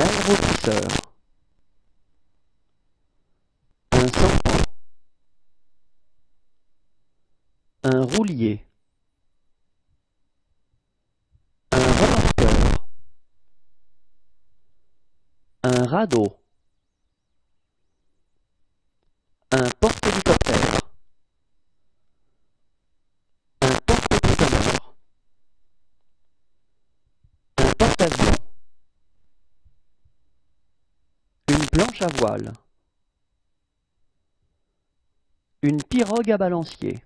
aéroglisseur, un sampan, un roulier, un remorqueur, un radeau, un porte-hélicoptère, un porte-conteneur, un porte-avions, une planche à voile, une pirogue à balancier,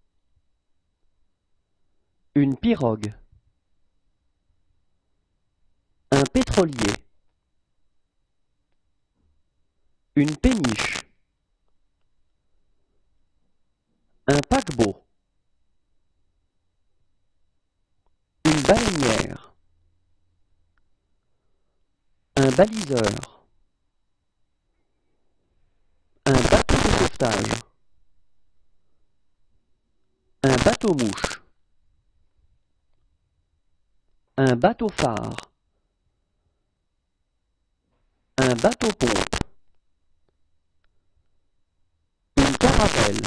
une pirogue, un pétrolier, une péniche, un paquebot, une baleinière, un baliseur, un bateau de sauvetage, un bateau-mouche, un bateau-phare, un bateau-pompe, une caravelle,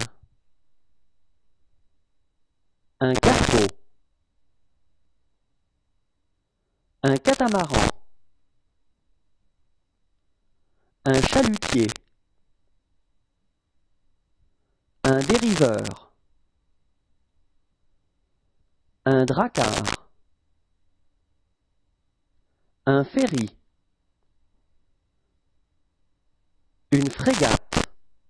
un cargo, un catamaran, un chalutier, un dériveur, un dracard, un ferry, une frégate,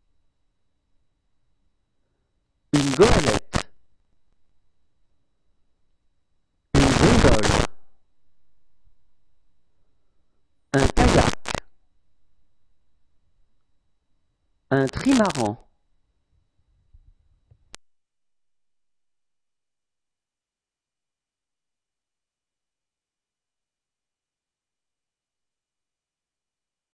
une goélette, une gondole, un kayak, un trimaran,